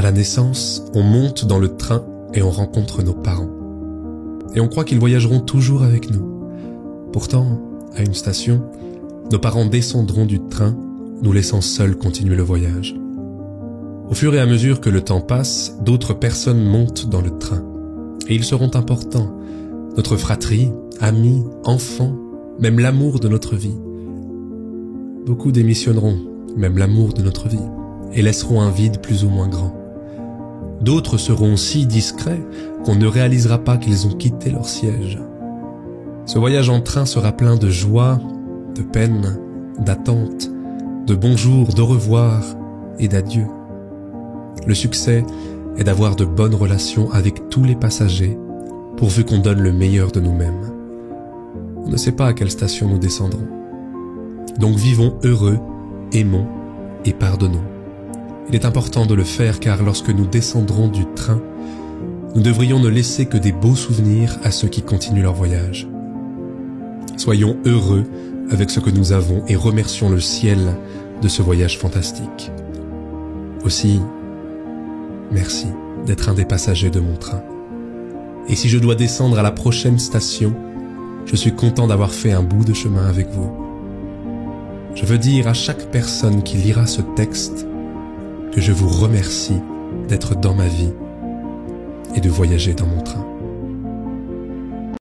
la naissance, on monte dans le train et on rencontre nos parents. Et on croit qu'ils voyageront toujours avec nous. Pourtant, à une station, nos parents descendront du train, nous laissant seuls continuer le voyage. Au fur et à mesure que le temps passe, d'autres personnes montent dans le train. Et ils seront importants. Notre fratrie, amis, enfants, même l'amour de notre vie. Beaucoup démissionneront, même l'amour de notre vie, et laisseront un vide plus ou moins grand. D'autres seront si discrets qu'on ne réalisera pas qu'ils ont quitté leur siège. Ce voyage en train sera plein de joie, de peine, d'attente, de bonjour, d'au revoir et d'adieu. Le succès est d'avoir de bonnes relations avec tous les passagers, pourvu qu'on donne le meilleur de nous-mêmes. On ne sait pas à quelle station nous descendrons. Donc vivons heureux, aimons et pardonnons. Il est important de le faire car lorsque nous descendrons du train, nous devrions ne laisser que des beaux souvenirs à ceux qui continuent leur voyage. Soyons heureux avec ce que nous avons et remercions le ciel de ce voyage fantastique. Aussi, merci d'être un des passagers de mon train. Et si je dois descendre à la prochaine station, je suis content d'avoir fait un bout de chemin avec vous. Je veux dire à chaque personne qui lira ce texte que je vous remercie d'être dans ma vie et de voyager dans mon train.